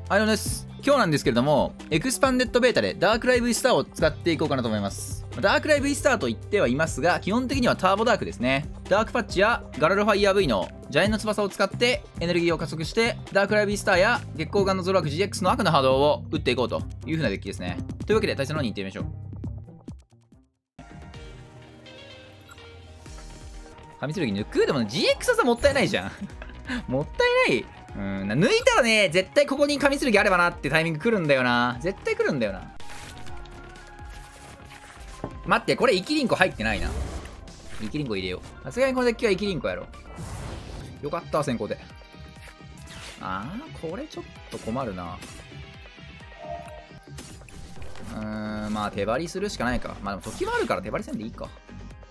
です。今日なんですけれども、エクスパンデッドベータでダークライ V スターを使っていこうかなと思います。ダークライ V スターと言ってはいますが、基本的にはターボダークですね。ダークパッチやガラルファイヤー V のジャイアンの翼を使ってエネルギーを加速して、ダークライ V スターや月光ガンのゾロアク GX の悪の波動を打っていこうという風なデッキですね。というわけで対戦の方に行ってみましょう。神剣抜く？でも GX 技もったいないじゃん。もったいない。抜いたらね、絶対ここに神剣あればなってタイミング来るんだよな。絶対来るんだよな。待って、これ生きりんこ入ってないな。生きりんこ入れよう。さすがにこのデッキは生きりんこやろう。よかった、先行で。これちょっと困るな。まあ手張りするしかないか。まあでも時もあるから手張りせんでいいか。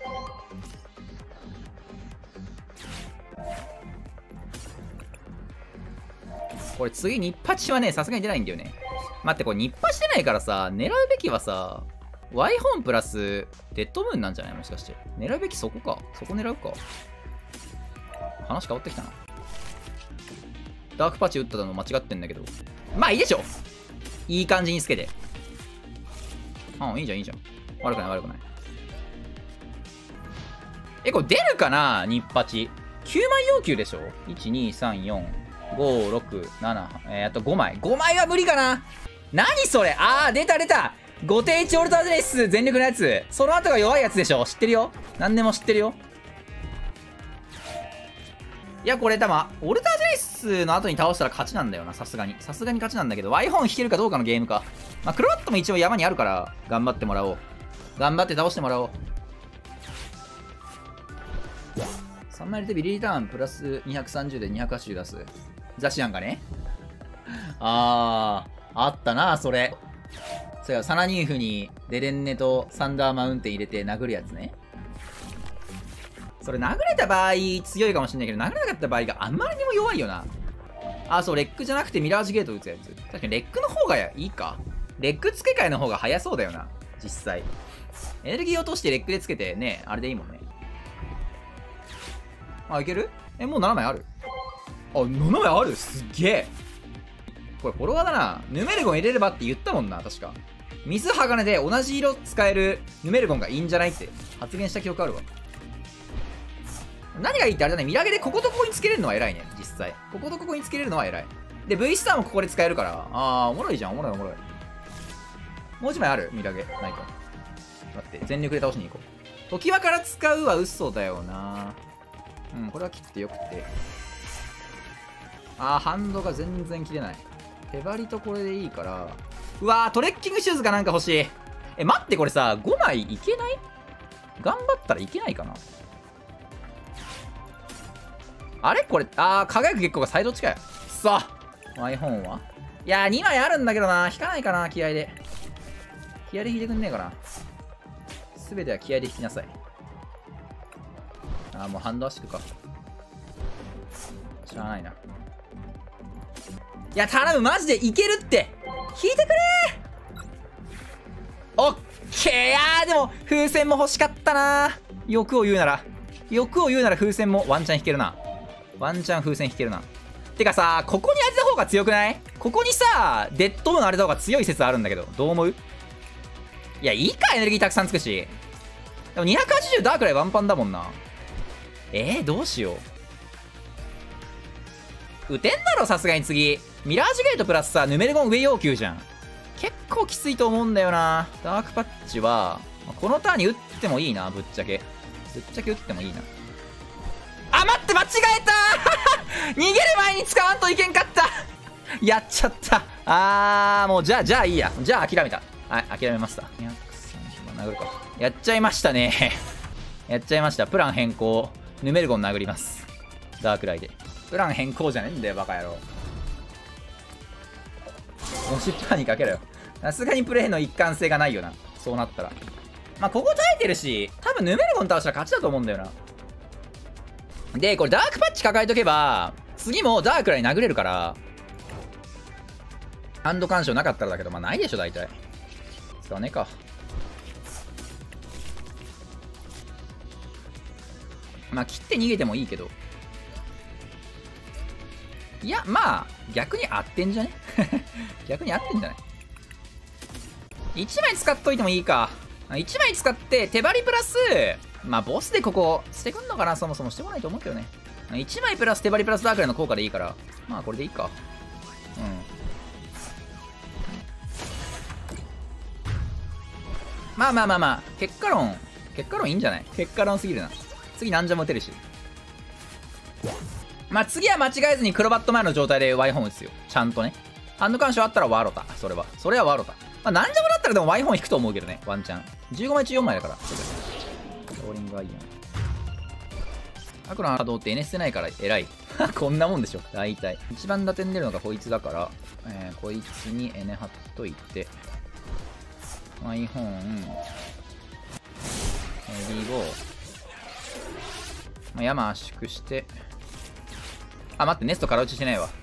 これ次ニッパチはね、さすがに出ないんだよね。待って、これニッパチ出ないからさ、狙うべきはさ、Y 本プラスデッドムーンなんじゃない？もしかして。狙うべきそこか。そこ狙うか。話変わってきたな。ダークパッチ打ったの間違ってんだけど。まあいいでしょ。いい感じにつけて。いいじゃんいいじゃん。悪くない悪くない。これ出るかな？ニッパチ。9枚要求でしょ？ 1、2、3、4。5、6、7、あと5枚。5枚は無理かな。何それ？出た出た !5 定1オルタージェネシス全力のやつ。その後が弱いやつでしょ。知ってるよ。何でも知ってるよ。いや、これ多分、オルタージェネシスの後に倒したら勝ちなんだよな。さすがに。さすがに勝ちなんだけど、Y 本引けるかどうかのゲームか。まあ、クロワットも一応山にあるから、頑張ってもらおう。頑張って倒してもらおう。3枚入れてビリリターンプラス230で280出す。ザシアンがね。あったな、それ。そうや、サナニーフにデレンネとサンダーマウンテン入れて殴るやつね。それ殴れた場合強いかもしれないけど、殴れなかった場合があまりにも弱いよな。そう、レックじゃなくてミラージュゲート打つやつ。確かにレックの方がいいか。レック付け替えの方が早そうだよな、実際。エネルギー落としてレックでつけてね、あれでいいもんね。いける？もう7枚ある。7枚ある？すっげえ。これフォロワーだな。ヌメルゴン入れればって言ったもんな、確か。水鋼で同じ色使えるヌメルゴンがいいんじゃないって発言した記憶あるわ。何がいいってあれだね、ミラゲでこことここにつけれるのは偉いね、実際。こことここにつけれるのは偉い。で、V スターもここで使えるから、おもろいじゃん、おもろいおもろい。もう一枚ある？ミラゲ。ないか。待って、全力で倒しに行こう。時輪から使うは嘘だよな。これは切ってよくて。ハンドが全然切れない。手張りとこれでいいから。うわー、トレッキングシューズかなんか欲しい。待って、これさ、5枚いけない？頑張ったらいけないかな。あれこれ、輝く月光がサイド近い。さあ、マイホンは？いやー、2枚あるんだけどな。引かないかな、気合で。気合で引いてくんねえかな。すべては気合で引きなさい。もうハンドアシクか。しゃあないな。いや、頼む、マジでいけるって。引いてくれー。オッケー。でも、風船も欲しかったな。欲を言うなら風船もワンチャン引けるな。ワンチャン風船引けるな。てかさ、ここに当てた方が強くない？ここにさ、デッドムーン当てた方が強い説あるんだけど、どう思う？いや、いいか、エネルギーたくさんつくし。でも280ダークライワンパンだもんな。どうしよう。打てんだろ、さすがに次。ミラージュゲートプラスさ、ヌメルゴン上要求じゃん。結構きついと思うんだよな。ダークパッチは、このターンに打ってもいいな、ぶっちゃけ。ぶっちゃけ打ってもいいな。待って、間違えた逃げる前に使わんといけんかったやっちゃった。もう、じゃあいいや。じゃあ諦めた。はい、諦めました。230万殴るか。やっちゃいましたね。やっちゃいました。プラン変更。ヌメルゴン殴ります。ダークライで。プラン変更じゃねえんだよ、バカ野郎。もしプランにかけろよ。さすがにプレイの一貫性がないよな。そうなったら。ここ耐えてるし、多分ヌメルゴン倒したら勝ちだと思うんだよな。で、これダークパッチ抱えとけば、次もダークライ殴れるから、ハンド干渉なかったらだけど、ないでしょ、大体。使わねえか。切って逃げてもいいけど。いや、 逆に合ってんじゃね逆に合ってんじゃない？ 1 枚使っといてもいいか。1枚使って手張りプラス、まあボスでここしてくんのかな。そもそもしてこないと思うけどね。1枚プラス手張りプラスダークライの効果でいいから、まあこれでいいか。まあまあまあまあ、結果論いいんじゃない？結果論すぎるな。次ナンジャも打てるし。まあ次は間違えずに黒バット前の状態でワイホン打つよ。ちゃんとね。ハンド干渉あったらワロタ。それはワロタ。まあナンジャもだったらでもワイホン引くと思うけどね。ワンチャン。15枚中4枚だから。ローリングはいいやん。アクロの波動って N してないから偉い。こんなもんでしょ。大体。一番打点出るのがこいつだから、こいつに N 貼っといて、ワイホン、リボー、山圧縮して、あ、待って、ネスト空打ちしてないわ。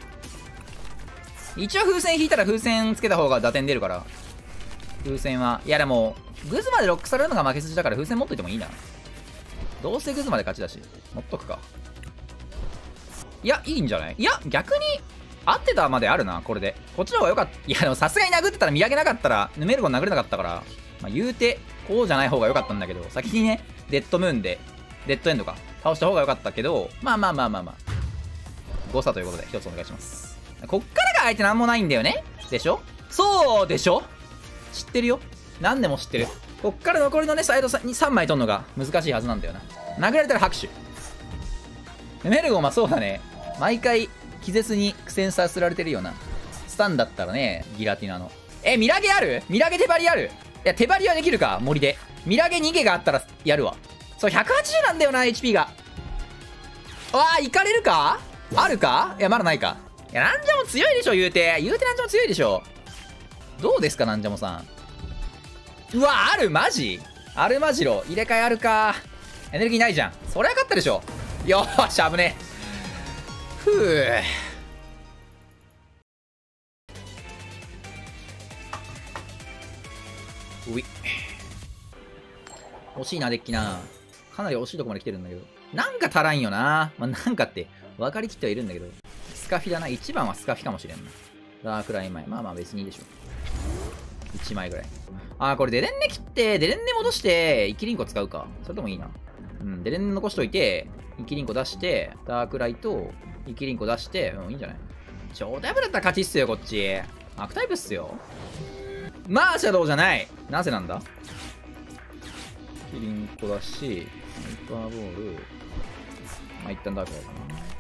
一応風船引いたら風船つけた方が打点出るから。風船は。いやでも、グズまでロックされるのが負け筋だから風船持っといてもいいな。どうせグズまで勝ちだし。持っとくか。いや、いいんじゃない？いや、逆に、合ってたまであるな、これで。こっちの方が良かった。いや、でもさすがに殴ってたら見上げなかったら、ヌメルゴン殴れなかったから、まあ言うて、こうじゃない方が良かったんだけど、先にね、デッドムーンで、デッドエンドか、倒した方が良かったけど、まあ。誤差ということで、一つお願いします。こっからが相手なんもないんだよね？でしょ？そうでしょ？知ってるよ。何でも知ってる。こっから残りのね、サイド3枚取るのが難しいはずなんだよな。殴られたら拍手。メルゴンはそうだね。毎回、気絶に苦戦させられてるよな。スタンだったらね、ギラティナの。ミラゲある？ミラゲ手張りある？いや、手張りはできるか、森で。ミラゲ逃げがあったらやるわ。そう、180なんだよな、HP が。いかれるか？あるか？いや、まだないか。いや、ナンジャモ強いでしょ、言うて。ナンジャモ強いでしょ。どうですか、ナンジャモさん。うわ、ある？マジ？アルマジロ。入れ替えあるか。エネルギーないじゃん。そりゃ勝ったでしょ。よーし、危ねえ。ふぅ。うい。惜しいな、デッキな。かなり惜しいとこまで来てるんだけど。なんか足らんよな。まあ、なんかって、分かりきってはいるんだけど。スカフィだな。1番はスカフィかもしれんな。ダークライン前。まあまあ別にいいでしょ。1枚ぐらい。これデレンネ切って、デレンネ戻して、イキリンコ使うか。それでもいいな。デレンネ残しといて、イキリンコ出して、ダークライと、イキリンコ出して、いいんじゃない？超タイプだったら勝ちっすよ、こっち。悪タイプっすよ。マーシャドウじゃない。なぜなんだ？イキリンコだし、ハイパーボール、一旦ダークライか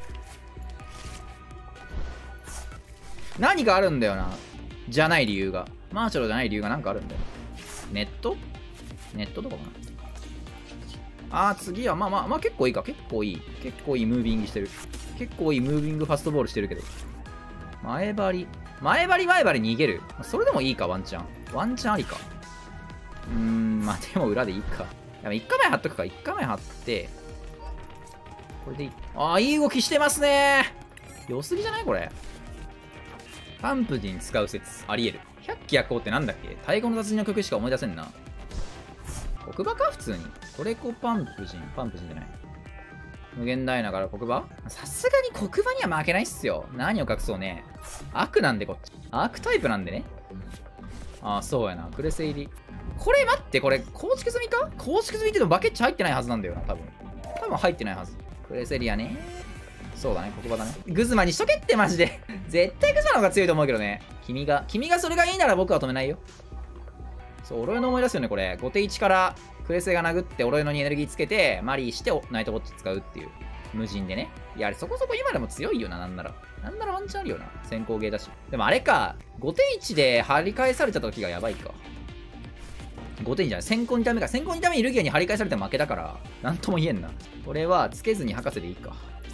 な。何かあるんだよな。じゃない理由が。マーシャドウじゃない理由がなんかあるんだよ。ネットとかかな。次は、まあ、結構いいか。結構いいムービングしてる。結構いいムービングファストボールしてるけど。前張り逃げる。それでもいいか、ワンチャンありか。まあ、でも裏でいいか。1回前貼っとくか。1回前貼って、これでいい。いい動きしてますね。良すぎじゃないこれ。パンプジン使う説。あり得る。百鬼夜行ってなんだっけ？太鼓の達人の曲しか思い出せんな。黒馬か普通に。トレコパンプジンじゃない。無限大ながら黒馬？さすがに黒馬には負けないっすよ。何を隠そうね。悪なんでこっち。悪タイプなんでね。そうやな。クレセ入り。これ待って、これ構築済みか？構築済みってでもバケッチ入ってないはずなんだよな、多分入ってないはず。クレセリアね。そうだね、黒馬だね。グズマにしとけってマジで。絶対グズマの方が強いと思うけどね。君がそれがいいなら僕は止めないよ。そう、オロエの思い出すよね、これ。後手1からクレセが殴って、オロエのにエネルギーつけて、マリーして、ナイトウォッチ使うっていう。無人でね。いや、あれそこそこ今でも強いよな、なんならワンチャンあるよな。先行ゲーだし。でもあれか、後手1で張り返された時がやばいか。後手2じゃない。先行2タ目か。先行2タ目にルギアに張り返されて負けだから、なんとも言えんな。これは、つけずに博士でいいか。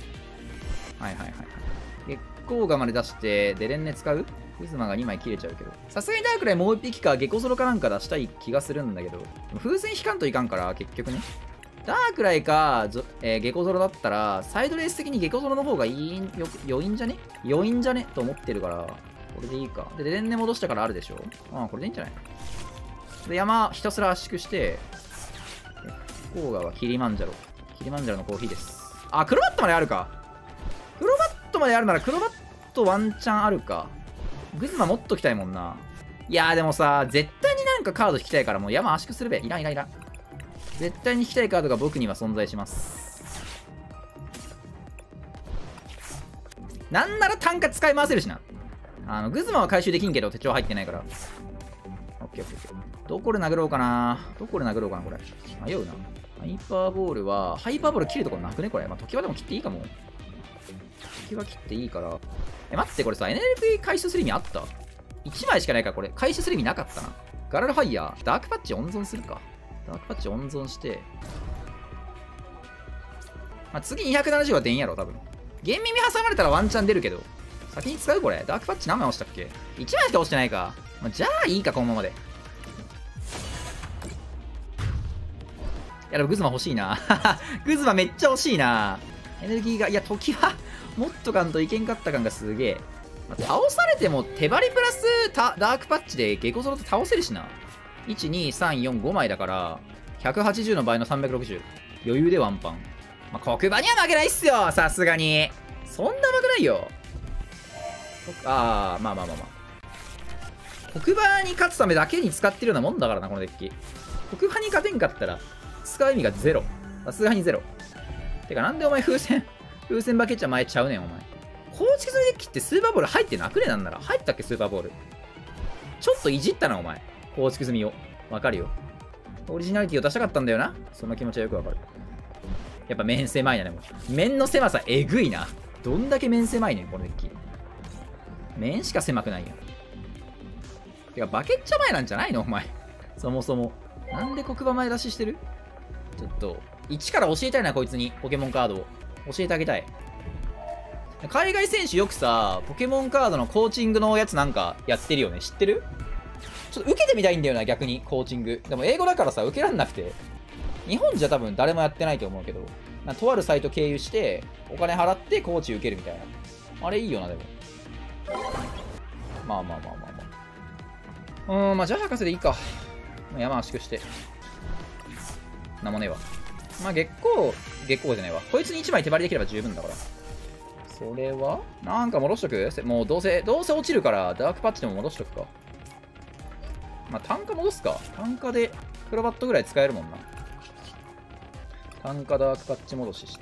月光ガまで出して、デレンネ使う？グズマが2枚切れちゃうけど。さすがにダークライもう1匹か、ゲコゾロかなんか出したい気がするんだけど。風船引かんといかんから、結局ね。ダークライか、ゲコゾロだったら、サイドレース的にゲコゾロの方が良いんじゃねと思ってるから、これでいいか。で、デレンネ戻したからあるでしょ。これでいいんじゃない？で、山ひたすら圧縮して、月光川はキリマンジャロのコーヒーです。黒バットまであるか。黒バットまであるなら黒バッとワンチャンあるか。グズマ持っときたいもんな。いやーでもさ、絶対になんかカード引きたいから、もう山圧縮するべ。いらんいらんいらん。絶対に引きたいカードが僕には存在します。なんなら単価使い回せるしな。グズマは回収できんけど手帳入ってないから。オッケーオッケーオッケー。どこで殴ろうかな。どこで殴ろうかな、これ。迷うな。ハイパーボールは、ハイパーボール切るところなくね、これ。まあ、時はでも切っていいかも。時は切っていいから。待って、これさ、NLP 回収する意味あった？ 1 枚しかないから、これ。回収する意味なかったな。ガラルファイヤー。ダークパッチ温存するか。ダークパッチ温存して。まあ、次270は出んやろ、多分。ゲン耳挟まれたらワンチャン出るけど。先に使うこれ。ダークパッチ何枚押したっけ？ 1 枚しか押してないか。まあ、じゃあいいか、このままで。いや、でもグズマ欲しいな。グズマめっちゃ欲しいな。エネルギーが、いや、時は持っとかんといけんかった感がすげえ。まあ、倒されても手張りプラスダークパッチでゲコゾロと倒せるしな。1、2、3、4、5枚だから、180の倍の360。余裕でワンパン。まあ、黒馬には負けないっすよ、さすがに。そんな負けないよ。まあまあまあまあ。黒馬に勝つためだけに使ってるようなもんだからな、このデッキ。黒馬に勝てんかったら、使う意味がゼロ。さすがにゼロ。てか、なんでお前風船バケチャ前ちゃうねん、お前。構築するデッキってスーパーボール入ってなくねなんなら。入ったっけ、スーパーボール。ちょっといじったな、お前。構築済みを。わかるよ。オリジナリティを出したかったんだよな。その気持ちはよくわかる。やっぱ面狭いな、でも。面の狭さえぐいな。どんだけ面狭いねん、このデッキ。面しか狭くないやん。てか、バケッチャ前なんじゃないのお前。そもそも。なんで黒馬前出ししてる？ちょっと、一から教えたいな、こいつに。ポケモンカードを。教えてあげたい。海外選手よくさ、ポケモンカードのコーチングのやつなんかやってるよね。知ってる？ちょっと受けてみたいんだよな、逆に、コーチング。でも英語だからさ、受けらんなくて。日本じゃ多分誰もやってないと思うけど、とあるサイト経由して、お金払ってコーチ受けるみたいな。あれいいよな、でも。まあまあまあまあまあ。まあじゃあ博士でいいか。山圧縮して。なんもねえわ。まあ月光じゃねえわ。こいつに1枚手張りできれば十分だから。それはなんか戻しとく？もうどうせ落ちるからダークパッチでも戻しとくか。まあ単価戻すか。単価でクロバットぐらい使えるもんな。単価ダークパッチ戻しして。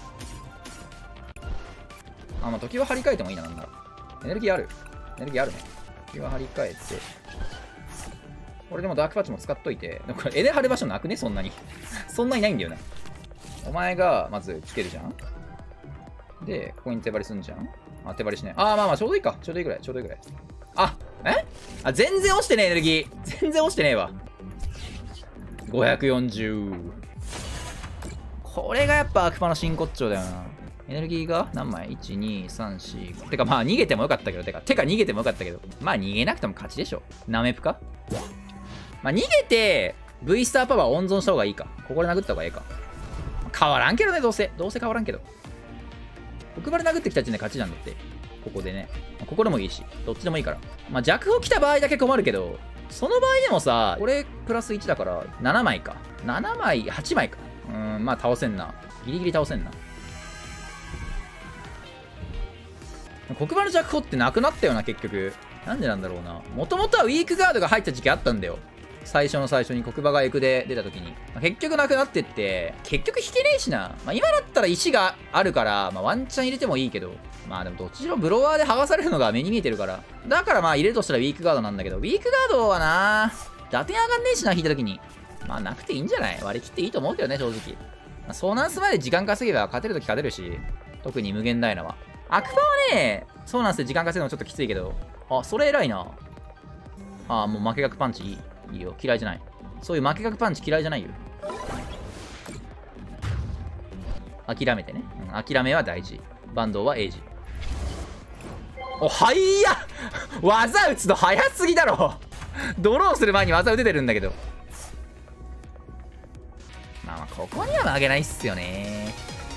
まあ時は張り替えてもいいな、なんなら。エネルギーある。エネルギーあるね。時は張り替えて。これでもダークパッチも使っといて。でもこれエネ張る場所なくねそんなに。そんなにないんだよな。お前がまずつけるじゃん。で、ここに手張りすんじゃん。手張りしない。まあまあ、ちょうどいいか。ちょうどいいぐらい。ちょうどいいぐらい。全然落ちてねえ、エネルギー。全然落ちてねえわ。540。これがやっぱ悪魔の真骨頂だよな。エネルギーが何枚 ?1、2、3、4。てかまあ逃げてもよかったけど。てか逃げてもよかったけど。まあ逃げなくても勝ちでしょ。ナメプか。まあ逃げて、V スターパワー温存した方がいいか。ここで殴った方がいいか。変わらんけどね、どうせ変わらんけど。奥まで殴ってきた時点で勝ちなんだって。ここでね。ここでもいいし。どっちでもいいから。まあ弱砲来た場合だけ困るけど、その場合でもさ、これプラス1だから7枚か。7枚、8枚か。まあ倒せんな。ギリギリ倒せんな。黒馬の弱砲ってなくなったよな、結局。なんでなんだろうな。もともとはウィークガードが入った時期あったんだよ。最初に黒馬がエクで出た時に。結局なくなってって、結局引けねえしな。今だったら石があるから、ワンチャン入れてもいいけど。でもどっちもブロワーで剥がされるのが目に見えてるから。だから入れるとしたらウィークガードなんだけど、ウィークガードはな、打点上がんねえしな、引いた時に。なくていいんじゃない？割り切っていいと思うけどね、正直。ソーナンスまで時間稼げば勝てる時勝てるし、特に無限ダイナは。アクパはね、ソーナンスで時間稼ぐのちょっときついけど、それ偉いな。もう負け額パンチいい。いいよ、嫌いじゃない。そういう負け額パンチ嫌いじゃないよ。諦めてね。諦めは大事。バンドはエイジ。早っ技打つの早すぎだろドローする前に技打ててるんだけど。ここには負けないっすよね。